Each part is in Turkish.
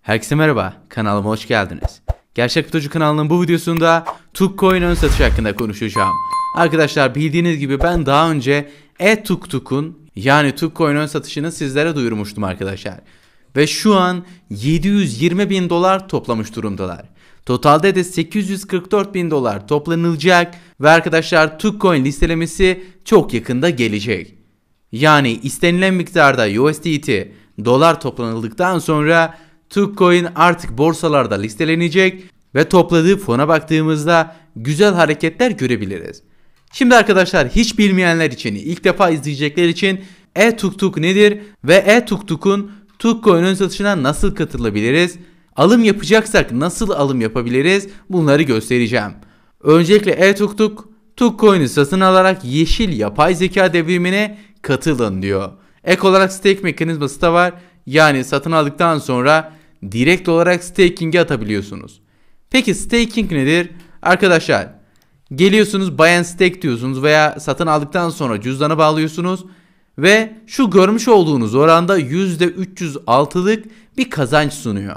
Herkese merhaba, kanalıma hoş geldiniz. Gerçek Kutucu kanalının bu videosunda Tukcoin ön satış hakkında konuşacağım. Arkadaşlar bildiğiniz gibi ben daha önce Tuktuk'un yani Tukcoin ön satışını sizlere duyurmuştum arkadaşlar. Ve şu an 720.000 dolar toplamış durumdalar. Totalde de 844.000 dolar toplanılacak ve arkadaşlar Tukcoin listelemesi çok yakında gelecek. Yani istenilen miktarda USDT dolar toplanıldıktan sonra Tukcoin artık borsalarda listelenecek ve topladığı fona baktığımızda güzel hareketler görebiliriz. Şimdi arkadaşlar hiç bilmeyenler için, ilk defa izleyecekler için Tuktuk nedir ve Tuktuk'un Tukcoin ön satışına nasıl katılabiliriz? Alım yapacaksak nasıl alım yapabiliriz? Bunları göstereceğim. Öncelikle Tuktuk, Tukcoin'i satın alarak yeşil yapay zeka devrimine katılın diyor. Ek olarak stake mekanizması da var. Yani satın aldıktan sonra direkt olarak staking'e atabiliyorsunuz. Peki staking nedir? Arkadaşlar geliyorsunuz buy and stake diyorsunuz veya satın aldıktan sonra cüzdana bağlıyorsunuz ve şu görmüş olduğunuz oranda %306'lık bir kazanç sunuyor.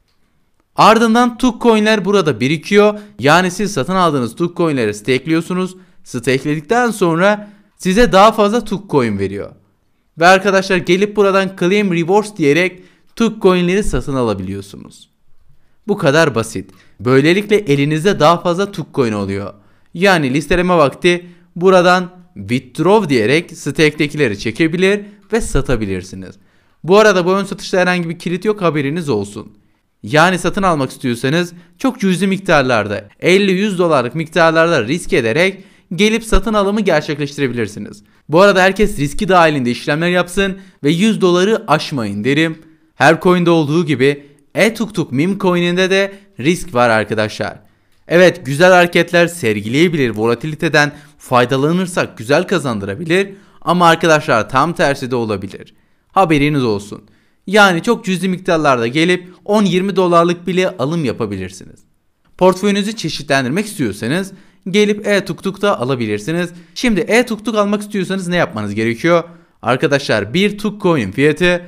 Ardından Tukcoin'ler burada birikiyor. Yani siz satın aldığınız Tukcoin'leri stakeliyorsunuz. Stakeledikten sonra size daha fazla Tukcoin veriyor. Ve arkadaşlar gelip buradan claim rewards diyerek Tukcoin'leri satın alabiliyorsunuz. Bu kadar basit. Böylelikle elinizde daha fazla Tukcoin oluyor. Yani listeleme vakti buradan withdraw diyerek stake'dekileri çekebilir ve satabilirsiniz. Bu arada bu ön satışta herhangi bir kilit yok, haberiniz olsun. Yani satın almak istiyorsanız çok cüzi miktarlarda 50-100 dolarlık miktarlarda risk ederek gelip satın alımı gerçekleştirebilirsiniz. Bu arada herkes riski dahilinde işlemler yapsın ve 100 doları aşmayın derim. Her coin'de olduğu gibi Tuktuk meme coin'inde de risk var arkadaşlar. Evet, güzel hareketler sergileyebilir, volatiliteden faydalanırsak güzel kazandırabilir ama arkadaşlar tam tersi de olabilir. Haberiniz olsun. Yani çok cüzi miktarlarda gelip 10-20 dolarlık bile alım yapabilirsiniz. Portföyünüzü çeşitlendirmek istiyorsanız gelip Tuktuk'ta alabilirsiniz. Şimdi Tuktuk almak istiyorsanız ne yapmanız gerekiyor? Arkadaşlar bir Tukcoin fiyatı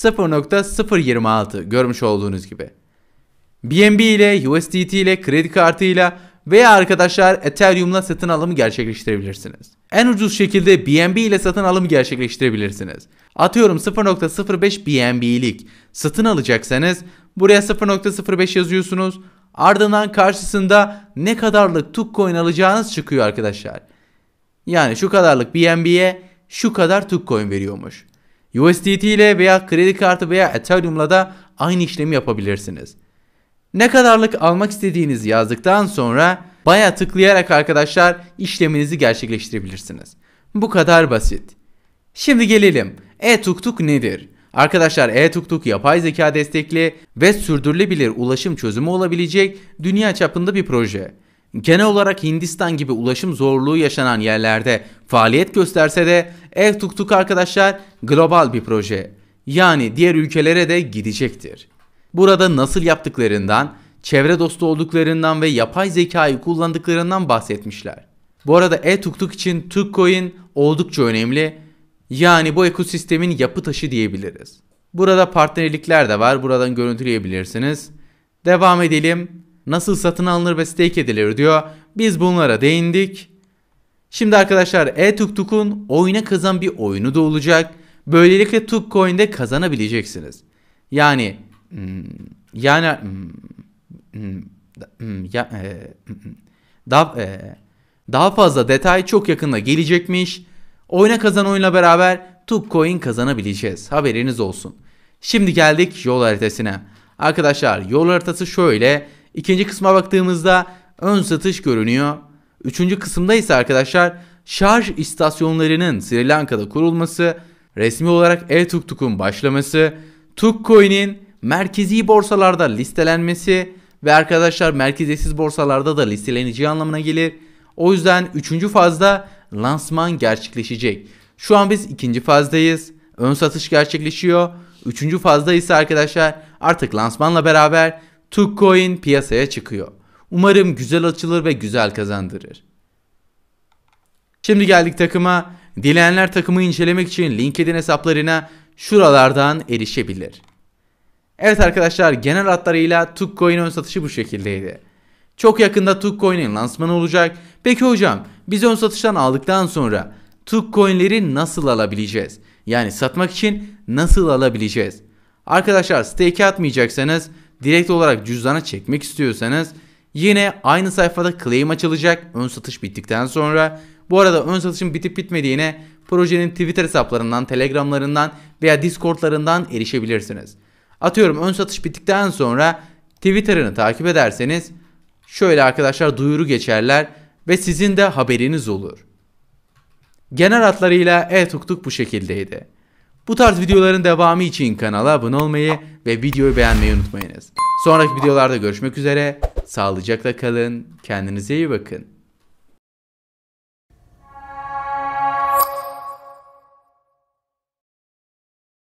0.026 görmüş olduğunuz gibi. BNB ile, USDT ile, kredi kartıyla veya arkadaşlar Ethereum'la satın alımı gerçekleştirebilirsiniz. En ucuz şekilde BNB ile satın alımı gerçekleştirebilirsiniz. Atıyorum 0.05 BNB'lik satın alacaksanız buraya 0.05 yazıyorsunuz. Ardından karşısında ne kadarlık Tukcoin alacağınız çıkıyor arkadaşlar. Yani şu kadarlık BNB'ye şu kadar Tukcoin veriyormuş. USDT ile veya kredi kartı veya Ethereum'la da aynı işlemi yapabilirsiniz. Ne kadarlık almak istediğinizi yazdıktan sonra baya tıklayarak arkadaşlar işleminizi gerçekleştirebilirsiniz. Bu kadar basit. Şimdi gelelim. Tuktuk nedir? Arkadaşlar Tuktuk yapay zeka destekli ve sürdürülebilir ulaşım çözümü olabilecek dünya çapında bir proje. Genel olarak Hindistan gibi ulaşım zorluğu yaşanan yerlerde faaliyet gösterse de Tuktuk arkadaşlar global bir proje. Yani diğer ülkelere de gidecektir. Burada nasıl yaptıklarından, çevre dostu olduklarından ve yapay zekayı kullandıklarından bahsetmişler. Bu arada Tuktuk için Tukcoin oldukça önemli. Yani bu ekosistemin yapı taşı diyebiliriz. Burada partnerlikler de var. Buradan görüntüleyebilirsiniz. Devam edelim. Nasıl satın alınır ve stake edilir diyor. Biz bunlara değindik. Şimdi arkadaşlar Tuktuk'un oyuna kazan bir oyunu da olacak. Böylelikle Tukcoin'de kazanabileceksiniz. Daha fazla detay çok yakında gelecekmiş. Oyuna kazan oyunla beraber Tukcoin kazanabileceğiz. Haberiniz olsun. Şimdi geldik yol haritasına. Arkadaşlar yol haritası şöyle. İkinci kısma baktığımızda ön satış görünüyor. Üçüncü kısımda ise arkadaşlar şarj istasyonlarının Sri Lanka'da kurulması, resmi olarak Tuktuk'un başlaması, Tukcoin'in merkezi borsalarda listelenmesi ve arkadaşlar merkeziyetsiz borsalarda da listeleneceği anlamına gelir. O yüzden üçüncü fazda lansman gerçekleşecek. Şu an biz ikinci fazdayız. Ön satış gerçekleşiyor. Üçüncü fazda ise arkadaşlar artık lansmanla beraber Tukcoin piyasaya çıkıyor. Umarım güzel açılır ve güzel kazandırır. Şimdi geldik takıma. Dileyenler takımı incelemek için LinkedIn hesaplarına şuralardan erişebilir. Evet arkadaşlar, genel hatlarıyla Tukcoin ön satışı bu şekildeydi. Çok yakında Tukcoin'in lansmanı olacak. Peki hocam, biz ön satıştan aldıktan sonra Tukcoin'leri nasıl alabileceğiz? Yani satmak için nasıl alabileceğiz? Arkadaşlar, stake atmayacaksanız, direkt olarak cüzdana çekmek istiyorsanız yine aynı sayfada claim açılacak ön satış bittikten sonra. Bu arada ön satışın bitip bitmediğine projenin Twitter hesaplarından, Telegramlarından veya Discord'larından erişebilirsiniz. Atıyorum, ön satış bittikten sonra Twitter'ını takip ederseniz şöyle arkadaşlar duyuru geçerler ve sizin de haberiniz olur. Genel hatlarıyla e-Tuktuk bu şekildeydi. Bu tarz videoların devamı için kanala abone olmayı ve videoyu beğenmeyi unutmayınız. Sonraki videolarda görüşmek üzere. Sağlıcakla kalın. Kendinize iyi bakın.